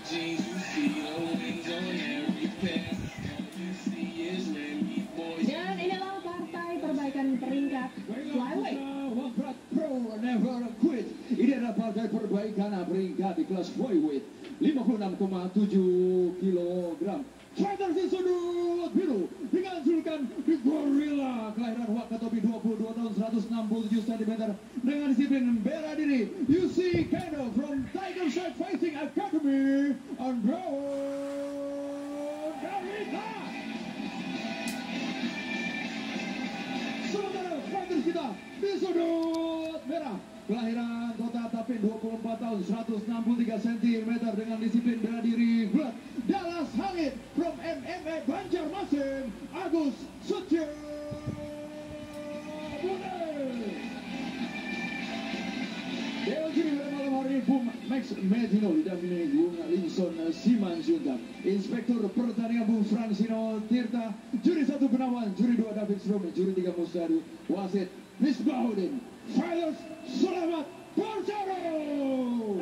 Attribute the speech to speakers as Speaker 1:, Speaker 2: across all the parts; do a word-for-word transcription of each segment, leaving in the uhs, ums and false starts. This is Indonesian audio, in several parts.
Speaker 1: Dan inilah partai perbaikan peringkat flyweight.
Speaker 2: Ini adalah partai perbaikan peringkat di kelas flyweight lima puluh enam koma tujuh kilogram. Fighters di sudut biru dengan julukan The Gorilla, kelahiran Wakatobi dua puluh dua tahun, seratus enam puluh tujuh sentimeter, dengan disiplin bela diri U C Kano from Tiger Strike Fighting Academy, Andrew Galita. Sementara fighters kita di sudut merah, kelahiran Kota Tapin dua puluh empat tahun, seratus enam puluh tiga sentimeter, dengan disiplin bela diri gulat Dallas Hangit from M M A Banjarmasin, Agus Setio Bune. Dewan juri pada malam hari ini Bung Max Medino didampingi Bung Linson Simanjuntak, Inspektur Pertandingan Bung Fransino Tirta, juri satu Gunawan, juri dua David Stromi, juri tiga Mustari, wasit Misbahuddin. Fighters, selamat bertarung.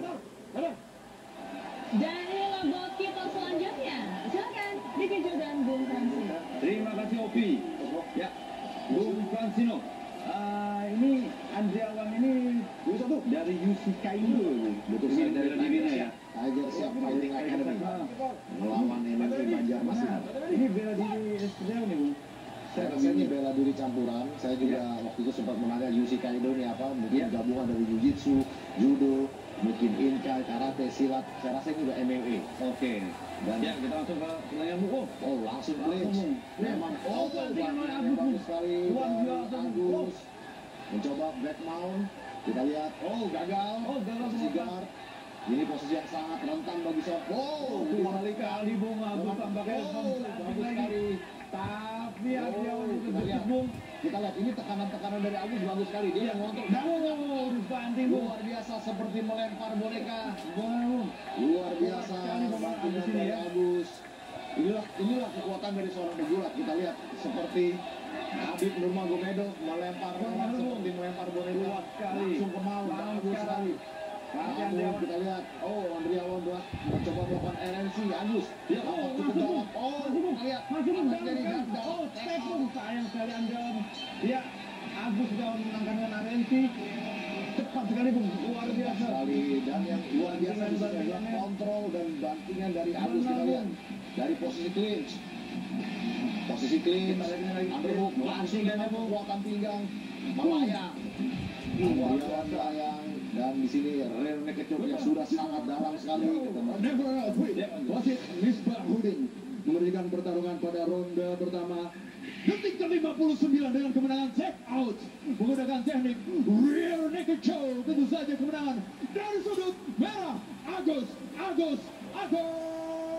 Speaker 1: Dan inilah bot kita selanjutnya. Silakan Diki dan Bung Fransino.
Speaker 3: Terima kasih Opi. Ya, Bung Fransino. Uh, ini Andriawan ini dari U C Kaindo, betul sekali, dari dirinya ya.
Speaker 2: Tiger Strike Fighting Academy melawan M M A Banjarmasin.
Speaker 3: Ini bela diri Andriawan nih, Bung.
Speaker 2: Saya rasa ini bela diri campuran. Saya juga ya. waktu itu sempat menanya U C Kaido ini apa, mungkin ya. gabungan dari Jiu-Jitsu, Judo, mungkin Inkai, Karate, Silat. Saya rasa ini juga M M A.
Speaker 3: Oke. Dan ya, kita langsung ke pertanyaan buku.
Speaker 2: Oh, langsung clinch. Memang oh, bagus sekali. Agus mencoba back mount. Kita lihat, oh gagal.
Speaker 3: Oh, gagal
Speaker 2: posisi guard. Ini posisi yang sangat rentan bagi Sof. Oh,
Speaker 3: kali-kali Bung Agus tampaknya
Speaker 2: bagus sekali.
Speaker 3: Tapi Andriawan itu
Speaker 2: lihat,
Speaker 3: Bung.
Speaker 2: Kita lihat ini tekanan-tekanan dari Agus bagus sekali. Dia mengontrol.
Speaker 3: Oh, dibanting Bung.
Speaker 2: Luar biasa, seperti melempar boneka.
Speaker 3: Wow.
Speaker 2: Luar biasa bantingan dari Agus. Inilah inilah kekuatan dari seorang pegulat. Kita lihat seperti Habib Nurmagomedov melempar orang seperti melempar boneka. Langsung ke maut. Bagus sekali. Namun kita lihat, oh Andriawan mencoba melakukan R N C. Agus dia oh, cukup dalam. Oh, kita lihat
Speaker 3: masih
Speaker 2: dari ganda.
Speaker 3: Oh, step Bung, sayang sekali Andriawan. Ya, Agus sudah menangkan dengan R N C. Cepat sekali Bung, luar biasa
Speaker 2: sekali. Dan yang luar biasa adalah kontrol dan bantingan dari Agus. Kita lihat dari posisi clinch, posisi clinch, underhook, langsung dengan kekuatan pinggang melayang. Luar biasa. Dan di sini rear naked choke yang sudah sangat dalam sekali. Wasit Misbahuddin memberikan pertarungan pada ronde pertama. Detik ke lima puluh sembilan dengan kemenangan check out menggunakan teknik rear naked choke. Tentu saja kemenangan dari sudut merah Agus Agus Agus.